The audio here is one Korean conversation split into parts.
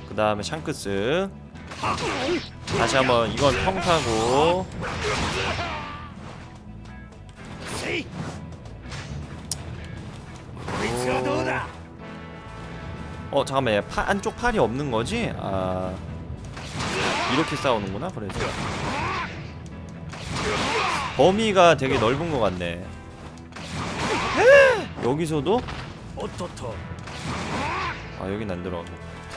그 다음에 샹크스. 다시 한번 이건 평타고. 잠깐만, 얘 안쪽 팔이 없는 거지? 아, 이렇게 싸우는구나. 그래서 범위가 되게 넓은 것 같네. 여기서도? 아, 여긴 안 들어가고.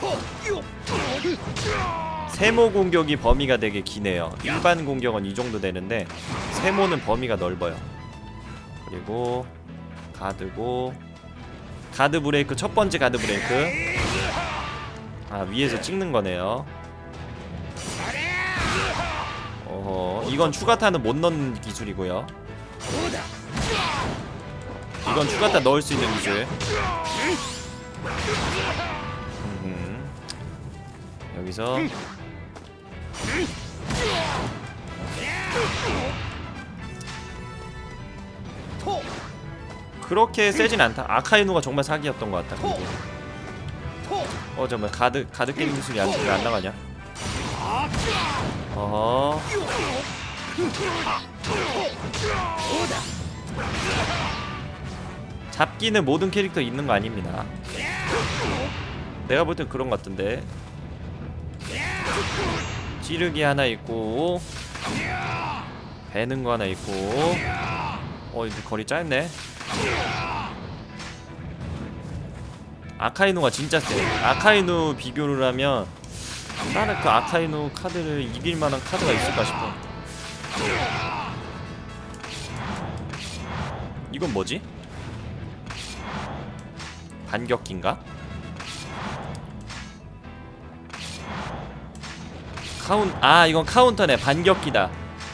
세모 공격이 범위가 되게 기네요. 일반 공격은 이 정도 되는데 세모는 범위가 넓어요. 그리고 가드고, 가드 브레이크, 첫 번째 가드 브레이크. 아, 위에서 찍는 거네요. 이건 추가타는 못 넣는 기술이고요. 이건 추가타 넣을 수 있는 기술. 여기서 그렇게 세진 않다. 아카이누가 정말 사기였던 것 같다. 정말 가드 게임 기술이 안 나가냐? 잡기는 모든 캐릭터 있는 거 아닙니다. 내가 볼 땐 그런 것 같던데. 찌르기 하나 있고, 베는 거 하나 있고. 이제 거리 짧네. 아카이누가 진짜 세. 아카이누 비교를 하면 다른 그 아카이누 카드를 이길 만한 카드가 있을까 싶어. 이건 뭐지? 반격기인가? 이건 카운터네. 반격기다.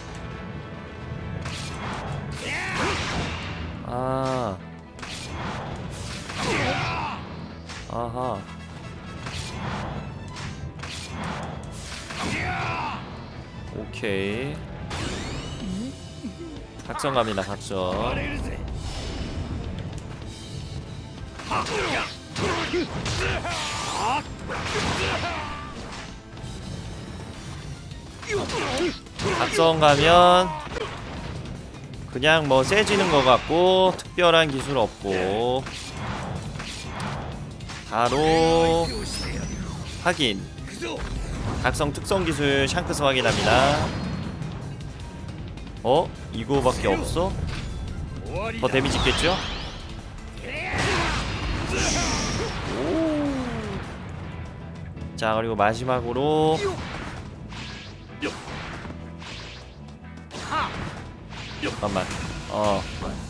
아하. 오케이. 각성감이다, 각성. 각성 가면 그냥 뭐 세지는 것 같고, 특별한 기술 없고, 바로 확인. 각성 특성 기술 샹크스 확인합니다. 이거밖에 없어? 더 데미지 있겠죠? 자, 그리고 마지막으로 잠깐만.